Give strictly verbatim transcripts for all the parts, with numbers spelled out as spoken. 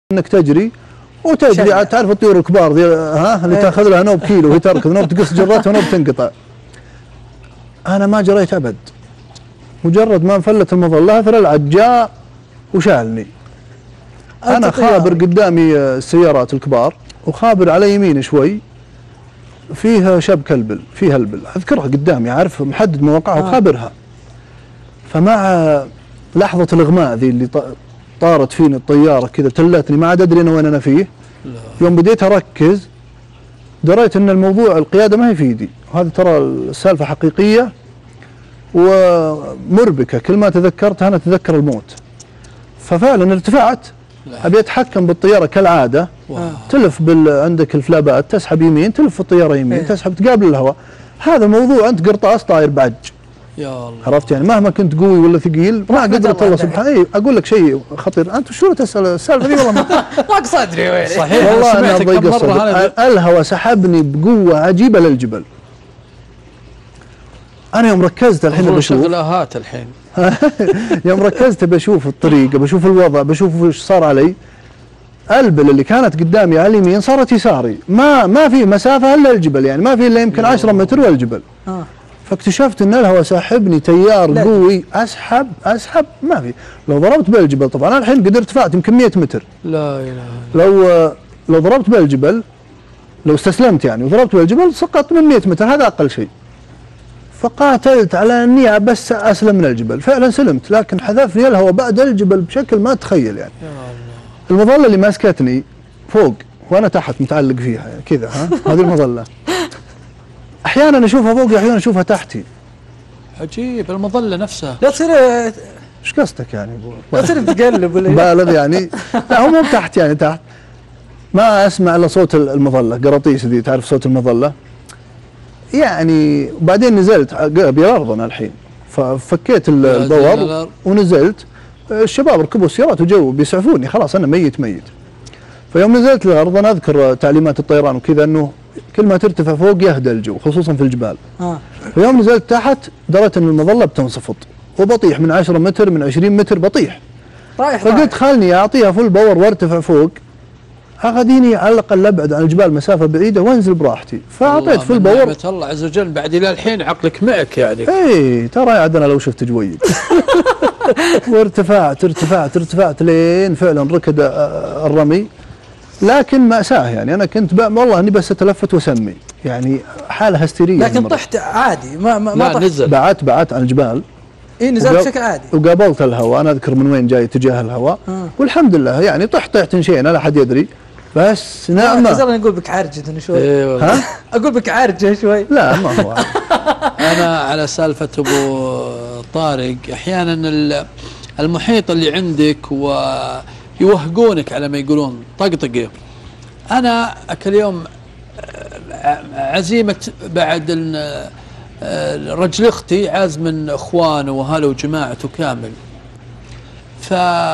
انك تجري وتجري، تعرف الطيور الكبار ذي ها اللي تاخذ لها نوب كيلو وهي تركض، نوب تقص جراتها ونوب تنقطع. انا ما جريت ابد، مجرد ما انفلت المظله اثر العد جاء وشالني. انا خابر قدامي السيارات الكبار وخابر على يمين شوي فيها شب كلبل، فيها هلبل اذكرها قدامي، عارف محدد مواقعها وخابرها. فمع لحظه الاغماء ذي اللي طارت فيني الطياره كذا تلتني، ما عاد ادري انا وين انا فيه. يوم بديت اركز دريت ان الموضوع القياده ما هي في يدي، وهذه ترى السالفه حقيقيه ومربكه، كل ما تذكرتها انا اتذكر الموت. ففعلا ارتفعت ابي اتحكم بالطياره كالعاده، تلف بال عندك الفلابات، تسحب يمين تلف الطياره يمين، ايه؟ تسحب تقابل الهواء. هذا موضوع انت قرطاس طاير بعج. يا الله، عرفت يعني مهما كنت قوي ولا ثقيل ما قدرت الله سبحانه. اي اقول لك شيء خطير، انت شو تسال السالفه دي؟ والله ما صدري وين صحيح، والله انا ضيق الصدر. الهواء سحبني بقوه عجيبه للجبل. انا يوم ركزت الحين بشوف شغلات الحين يوم ركزت بشوف الطريق، بشوف الوضع، بشوف ايش صار علي. البل اللي كانت قدامي على اليمين صارت يساري، ما ما في مسافه الا الجبل، يعني ما في الا يمكن عشرة متر والجبل. آه. فاكتشفت ان الهواء ساحبني تيار قوي، اسحب اسحب ما في. لو ضربت بالجبل طبعا انا الحين قد ارتفعت يمكن مئة متر. لا اله الا الله. لو لو ضربت بالجبل، لو استسلمت يعني وضربت بالجبل سقطت من مئة متر، هذا اقل شيء. فقاتلت على اني بس اسلم من الجبل، فعلا سلمت، لكن حذفني الهواء بعد الجبل بشكل ما تتخيل يعني. يا الله. المظله اللي ماسكتني فوق وانا تحت متعلق فيها كذا، ها هذه المظله. احيانا اشوفها فوقي احيانا اشوفها تحتي. عجيب المظله نفسها. لا تصير ايش قصدك يعني؟ لا تصير تقلب ولا بالغ يعني؟ لا هو مو تحت يعني، تحت ما اسمع الا صوت المظله، قراطيس ذي، تعرف صوت المظله؟ يعني وبعدين نزلت ابي الارض انا الحين، ففكيت الباور ونزلت. الشباب ركبوا السيارات وجو بيسعفوني، خلاص انا ميت ميت. فيوم نزلت الارض انا اذكر تعليمات الطيران وكذا انه كل ما ترتفع فوق يهدى الجو خصوصا في الجبال. آه. فيوم نزلت تحت دريت ان المظله بتنصفط وبطيح من عشرة متر من عشرين متر بطيح. رايح فقلت خلني اعطيها فل باور وارتفع فوق، اخذيني على الاقل ابعد عن الجبال مسافه بعيده وانزل براحتي. فاعطيت فل باور. نعمة الله عز وجل بعد الى الحين عقلك معك يعني. اي ترى عاد انا لو شفت جويد. وارتفعت ارتفعت ارتفعت لين فعلا ركد الرمي. لكن مأساة يعني، أنا كنت والله إني بس أتلفت وأسمي، يعني حالة هستيرية. لكن طحت عادي ما ما, ما طحت. نزل. بعت بعت عن الجبال. إي نزلت بشكل عادي. وقابلت الهواء، أنا أذكر من وين جاي اتجاه الهواء. آه. والحمد لله يعني طحت طحت شيئا لا أحد يدري، بس نعمة. أنا أقول بك عرجة شوي. إيه ها؟ أقول بك عرجة شوي. لا ما هو. أنا على سالفة أبو طارق، أحيانا المحيط اللي عندك و يوهقونك على ما يقولون طقطقه. انا اكل يوم عزيمه بعد رجل اختي عاز من اخوانه واهله وجماعته كامل. ف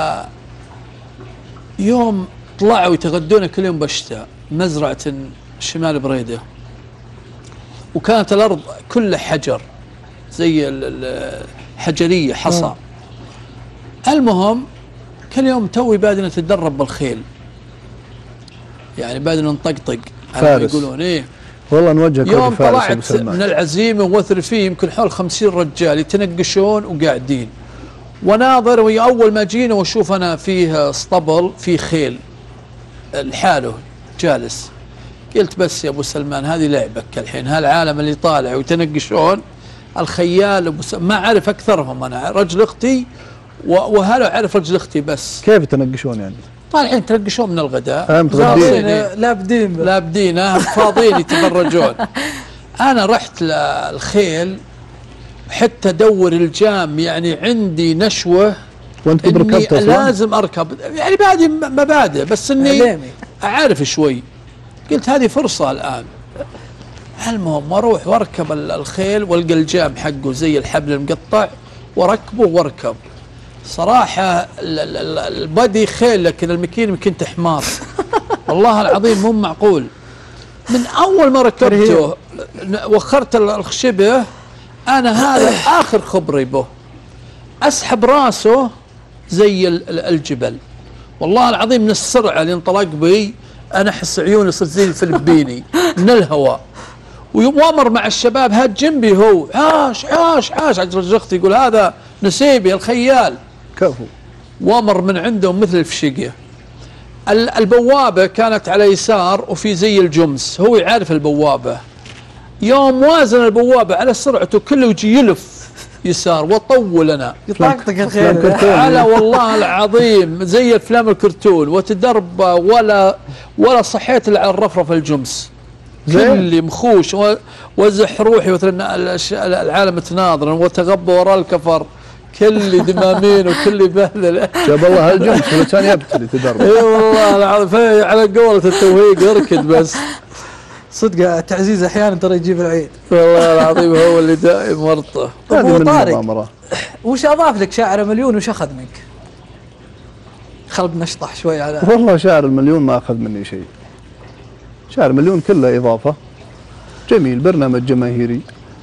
يوم طلعوا يتغدون كل يوم بشتاء مزرعه شمال بريده، وكانت الارض كلها حجر زي الحجريه حصى. المهم كل يوم توي بادنا نتدرب بالخيل، يعني بادنا نطقطق على ما يقولون. ايه والله نوجه يوم طلعت من العزيمه ووثر فيه يمكن حول خمسين رجال يتنقشون وقاعدين، وناظر واول ما جينا واشوف انا فيه اسطبل فيه خيل لحاله جالس، قلت بس يا ابو سلمان هذه لعبك الحين، هالعالم اللي طالع ويتنقشون الخيال ابو سلمان ما اعرف اكثرهم، انا رجل اختي وهلا اعرف رجل اختي بس. كيف يتنقشون يعني؟ طالعين يتنقشون من الغداء. اه متغدين لابدين لابدين فاضيين يتفرجون. انا رحت للخيل حتى ادور الجام، يعني عندي نشوه وانت قد ركبت لازم اركب، يعني بادي مبادئ بس اني اعرف شوي. قلت هذه فرصه الان. المهم واروح واركب الخيل والقى الجام حقه زي الحبل المقطع وركبه واركب. صراحة البدي خيل لكن المكين مكنت حمار. والله العظيم مو معقول. من أول ما ركبته وخرت الخشبة أنا هذا آخر خبري به. أسحب راسه زي الجبل والله العظيم من السرعه اللي انطلق بي انا احس عيوني صرت زي الفلبيني من الهواء. ومر مع الشباب هاد جنبي هو عاش عاش عاش عجل اختي يقول هذا نسيبي الخيال كفو. وامر من عندهم مثل الفشقيه. البوابه كانت على يسار وفي زي الجمس، هو يعرف البوابه، يوم وازن البوابه على سرعته كله يجي يلف يسار وطول انا يطقطق الخيل على والله العظيم زي افلام الكرتون وتدرب ولا ولا صحيت الا على الرفرف الجمس كل مخوش وزح روحي وترن العالم تناظر وتغبى وراء الكفر كل دمامين وكل بهذل. جاب الله هالجمس ولا كان يبتلي تدرب. اي والله العظيم على قولة التوهيق اركد بس. صدق التعزيز احيانا ترى يجيب العيد. والله العظيم هو اللي دائم ورطه. ابو طارق وش اضاف لك شاعر مليون وش اخذ منك؟ خل بنشطح شوي على. والله شاعر المليون ما اخذ مني شيء. شاعر مليون كله اضافه. جميل، برنامج جماهيري.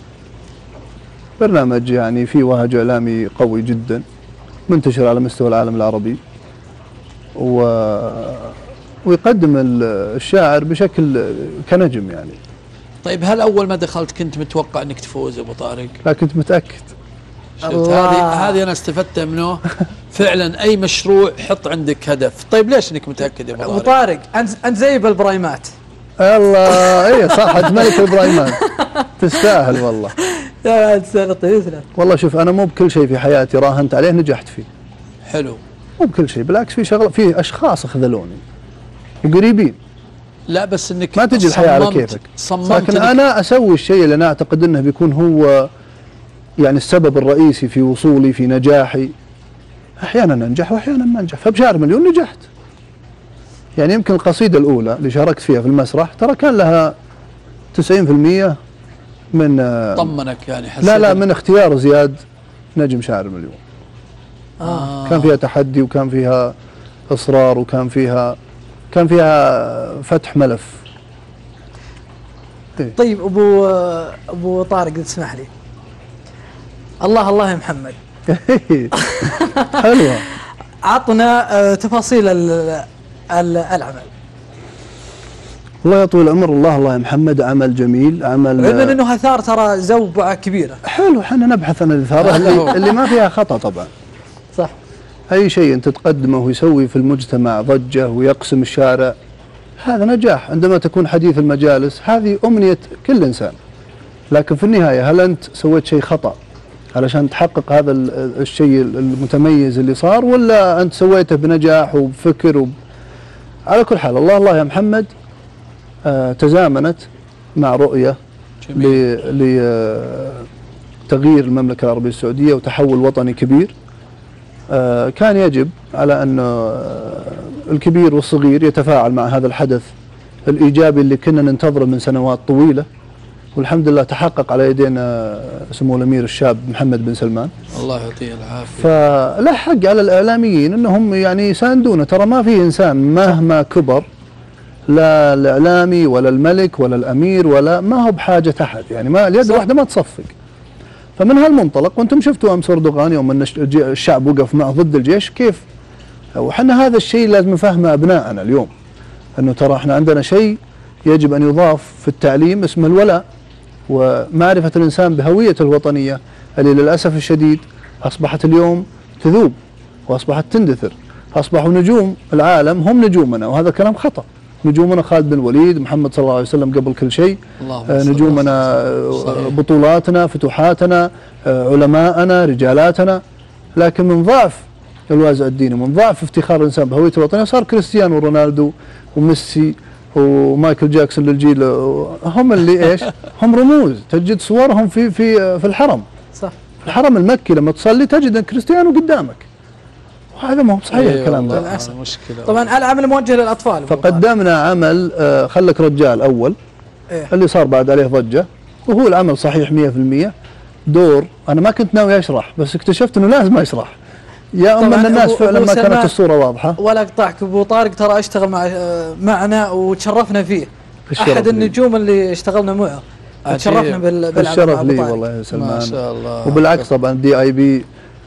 برنامج يعني فيه وهج اعلامي قوي جدا. منتشر على مستوى العالم العربي. و ويقدم الشاعر بشكل كنجم يعني. طيب هل اول ما دخلت كنت متوقع انك تفوز ابو طارق؟ لا كنت متاكد. شفت هذه هذه انا استفدت منه فعلا. اي مشروع حط عندك هدف. طيب ليش انك متاكد يا ابو طارق؟ ابو طارق انت انت زي بالبرايمات. الله اي صح انت ملك البرايمات. تستاهل والله. يا تستاهل طيب. والله شوف انا مو بكل شيء في حياتي راهنت عليه نجحت فيه. حلو. مو بكل شيء، بالعكس في شغله في اشخاص خذلوني وقريبين. لا بس انك ما تجي الحياه على كيفك. لكن انا اسوي الشيء اللي انا اعتقد انه بيكون هو يعني السبب الرئيسي في وصولي في نجاحي. احيانا انجح واحيانا ما انجح، فبشاعر مليون نجحت. يعني يمكن القصيده الاولى اللي شاركت فيها في المسرح ترى كان لها تسعين بالمئة من طمنك يعني لا لا من اختيار زياد نجم شاعر مليون. آه. كان فيها تحدي وكان فيها اصرار وكان فيها كان فيها فتح ملف. إيه؟ طيب ابو ابو طارق تسمح لي. الله الله يا محمد. حلوه. عطنا تفاصيل العمل. الله يطول العمر. الله الله يا محمد عمل جميل، عمل علما انه اثار ترى زوبعه كبيره. حلو، احنا نبحث عن الاثاره اللي, اللي ما فيها خطا طبعا. صح. اي شيء انت تقدمه ويسوي في المجتمع ضجه ويقسم الشارع هذا نجاح. عندما تكون حديث المجالس هذه امنيه كل انسان، لكن في النهايه هل انت سويت شيء خطا علشان تحقق هذا الشيء المتميز اللي صار، ولا انت سويته بنجاح وبفكر وب... على كل حال الله الله يا محمد آه تزامنت مع رؤيه لتغيير المملكه العربيه السعوديه وتحول وطني كبير. آه كان يجب على أن آه الكبير والصغير يتفاعل مع هذا الحدث الإيجابي اللي كنا ننتظره من سنوات طويلة، والحمد لله تحقق على يدينا سمو الأمير الشاب محمد بن سلمان. الله يعطيه العافية. فله حق على الإعلاميين أنهم يعني يساندونه. ترى ما في إنسان مهما كبر، لا الإعلامي ولا الملك ولا الأمير ولا ما هو بحاجة أحد، يعني ما اليد واحدة ما تصفق. فمن هالمنطلق وانتم شفتوا امس اردوغان يوم ان الشعب وقف معه ضد الجيش كيف، وحنا هذا الشيء لازم نفهمه ابنائنا اليوم، انه ترى احنا عندنا شيء يجب ان يضاف في التعليم اسمه الولاء ومعرفه الانسان بهويته الوطنيه اللي للاسف الشديد اصبحت اليوم تذوب واصبحت تندثر. اصبحوا نجوم العالم هم نجومنا، وهذا كلام خطأ. نجومنا خالد بن الوليد، محمد صلى الله عليه وسلم قبل كل شيء، نجومنا بطولاتنا، فتوحاتنا، علماءنا، رجالاتنا. لكن من ضعف الوازع الديني، من ضعف افتخار الانسان بهويته الوطنيه صار كريستيانو رونالدو وميسي ومايكل جاكسون للجيل هم اللي ايش؟ هم رموز تجد صورهم في في في الحرم. صح. في الحرم المكي لما تصلي تجد ان كريستيانو قدامك. وهذا ما هو صحيح. أيه الكلام ده للاسف مشكله. طبعا العمل موجه للاطفال. فقدمنا عمل آه خلك رجال اول. إيه؟ اللي صار بعد عليه ضجه، وهو العمل صحيح مئة بالمئة. دور انا ما كنت ناوي اشرح، بس اكتشفت انه لازم اشرح يا ام ان الناس فعلا ما كانت الصوره واضحه. ولا اقطعك ابو طارق، ترى اشتغل مع معنا وتشرفنا فيه. احد النجوم اللي اشتغلنا معه. تشرفنا بالعمل. الشرف لي والله يا سلمان. ما شاء الله. وبالعكس طبعا دي اي بي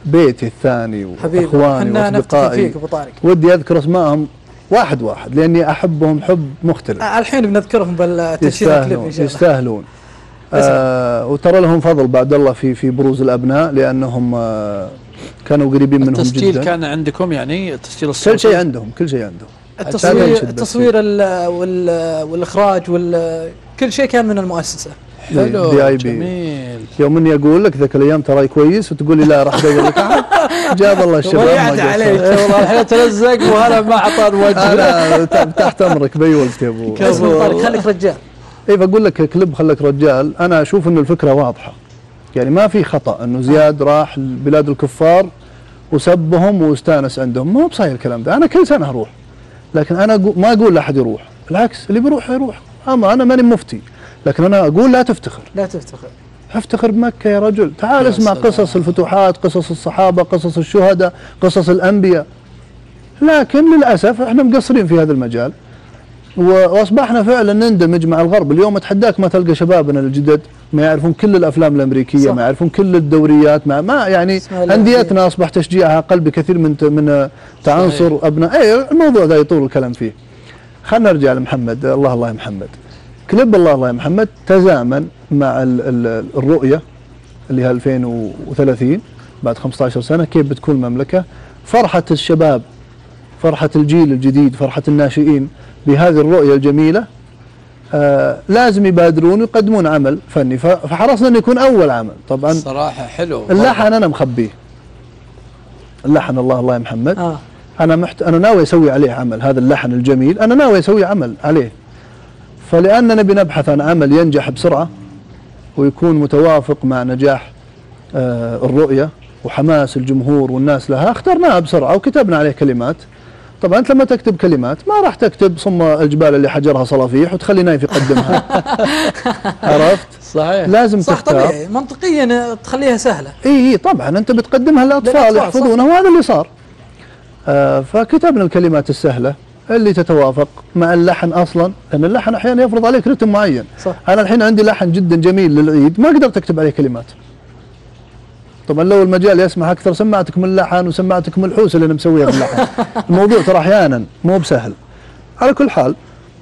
بيتي الثاني واخواني واصدقائي ابو طارق ودي اذكر اسمائهم واحد واحد لاني احبهم حب مختلف. الحين بنذكرهم بالتشهير الكليب ان شاء الله. يستاهلون. آه وترى لهم فضل بعد الله في في بروز الابناء لانهم آه كانوا قريبين منهم جدا. التسجيل كان عندكم يعني التسجيل الصوتي؟ كل شيء عندهم كل شيء عندهم. التصوير التصوير والاخراج وكل شيء كان من المؤسسه. حلو جميل. يوم اني اقول لك ذاك الايام تراي كويس وتقول لي لا راح ادور لك جاب الله الشباب ضيعت عليك والله الحين تلزق وهلا ما اعطان وجه. انا تحت امرك باي وقت يا ابو. خليك رجال. اي بقول لك كليب خليك رجال. انا اشوف انه الفكره واضحه يعني ما في خطا انه زياد راح بلاد الكفار وسبهم واستانس عندهم. ما هو بصاير الكلام ده. انا كل سنه اروح لكن انا ما اقول لاحد يروح بالعكس اللي بيروح يروح. اما انا ماني مفتي لكن انا اقول لا تفتخر لا تفتخر افتخر بمكه يا رجل. تعال اسمع سلام. قصص الفتوحات قصص الصحابه قصص الشهداء قصص الانبياء. لكن للاسف احنا مقصرين في هذا المجال واصبحنا فعلا نندمج مع الغرب. اليوم اتحداك ما تلقى شبابنا الجدد ما يعرفون كل الافلام الامريكيه صح. ما يعرفون كل الدوريات ما, ما يعني انديتنا اصبح تشجيعها اقل بكثير من من تعنصر ابناء. اي الموضوع ذا يطول الكلام فيه. خلينا نرجع لمحمد. الله الله يا محمد. كليب الله الله يا محمد تزامن مع ال ال الرؤيه اللي هي ألفين وثلاثين بعد خمسة عشر سنه كيف بتكون المملكه. فرحه الشباب فرحه الجيل الجديد فرحه الناشئين بهذه الرؤيه الجميله. آه لازم يبادرون ويقدمون عمل فني فحرصنا انه يكون اول عمل. طبعا الصراحه حلو. اللحن انا مخبيه. اللحن الله الله يا محمد آه. انا محت... انا ناوي اسوي عليه عمل. هذا اللحن الجميل انا ناوي اسوي عمل عليه. فلأننا نبي نبحث عن عمل ينجح بسرعة ويكون متوافق مع نجاح آه الرؤية وحماس الجمهور والناس لها اخترناها بسرعة وكتبنا عليه كلمات. طبعا انت لما تكتب كلمات ما راح تكتب صم الجبال اللي حجرها صلافيح وتخلي نايف يقدمها. عرفت؟ صحيح لازم صح تختار. طبيعي منطقيا تخليها سهلة. اي اي طبعا انت بتقدمها للأطفال يحفظونها وهذا اللي صار. آه فكتبنا الكلمات السهلة اللي تتوافق مع اللحن اصلا لان اللحن احيانا يفرض عليك رتم معين. صح. انا الحين عندي لحن جدا جميل للعيد ما قدرت اكتب عليه كلمات. طبعا لو المجال يسمح اكثر سمعتكم اللحن وسمعتكم الحوسه اللي انا مسويها في اللحن. الموضوع ترى احيانا مو بسهل. على كل حال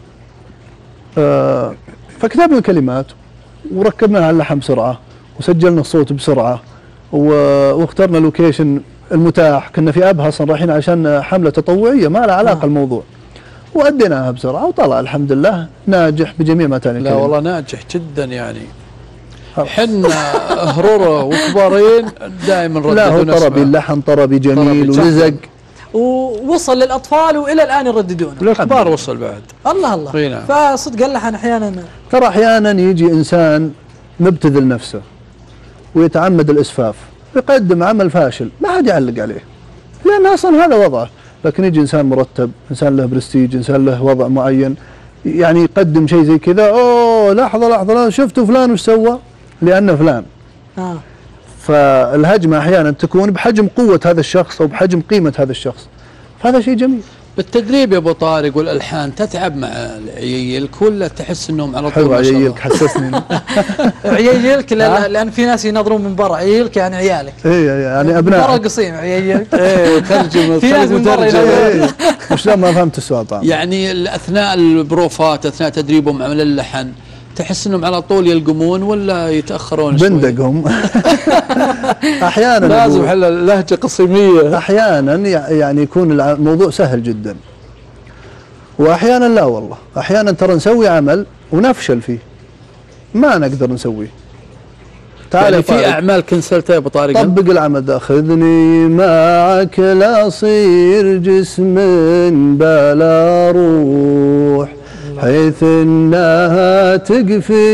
آه فكتبنا الكلمات وركبنا على اللحن بسرعه وسجلنا الصوت بسرعه واخترنا اللوكيشن المتاح. كنا في ابها اصلا رايحين عشان حمله تطوعيه ما لها علاقه آه. الموضوع واديناها بسرعه وطلع الحمد لله ناجح بجميع ما تعني. لا والله ناجح جدا يعني. حنا هروره وكبارين دائما رددوا لا هو طربي اللحن طربي جميل ولزق ووصل للاطفال والى الان يرددونه. للكبار وصل بعد. الله الله. نعم. فصدق اللحن احيانا ترى احيانا يجي انسان مبتذل نفسه ويتعمد الاسفاف يقدم عمل فاشل ما حد يعلق عليه لان اصلا هذا وضعه. لكن يجي انسان مرتب انسان له برستيج انسان له وضع معين يعني يقدم شيء زي كذا اوه لحظه لحظه شفتوا فلان وش سوى لانه فلان. آه. فالهجمه احيانا تكون بحجم قوه هذا الشخص او بحجم قيمه هذا الشخص. فهذا شيء جميل. بالتدريب يا ابو طارق والالحان تتعب مع عييلك ولا تحس انهم على طول؟ حلو عييلك حسسني. عييلك لان في ناس ينظرون من برا عييلك يعني عيالك. اي يعني ابناء. برا قصيم عييلك. ايه ترجمه. في ناس من برا. مش ما فهمت السؤال طبعا. يعني اثناء البروفات اثناء تدريبهم على اللحن تحس انهم على طول يلقمون ولا يتاخرون شوي؟ بندقهم. احيانا لازم حل لهجه قصيميه. احيانا يعني يكون الموضوع سهل جدا واحيانا لا والله. احيانا ترى نسوي عمل ونفشل فيه ما نقدر نسويه. تعال يعني في اعمال كنسلتها يا ابو طارق. طبق العمل ده. خذني معك لا اصير جسم بلا روح حيث انها تقفي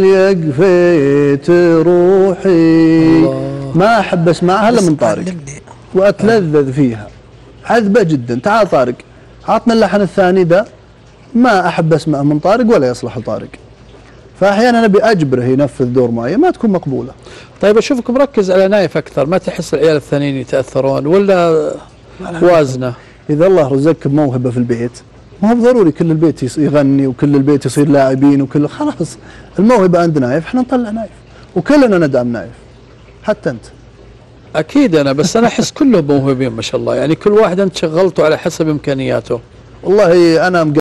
يقفيت روحي. ما احب اسمعها الا من طارق واتلذذ فيها عذبه جدا. تعال طارق عطنا اللحن الثاني ده ما احب اسمعه من طارق ولا يصلح لطارق. فاحيانا ابي اجبره ينفذ دور معين ما تكون مقبوله. طيب اشوفك مركز على نايف اكثر ما تحس العيال الثانيين يتاثرون ولا وازنه؟ اذا الله رزقك بموهبه في البيت ما هو ضروري كل البيت يغني وكل البيت يصير لاعبين وكل خلاص الموهبه عند نايف احنا نطلع نايف وكلنا ندعم نايف حتى انت. اكيد انا بس انا احس كلهم موهوبين ما شاء الله، يعني كل واحد انت شغلته على حسب امكانياته. والله انا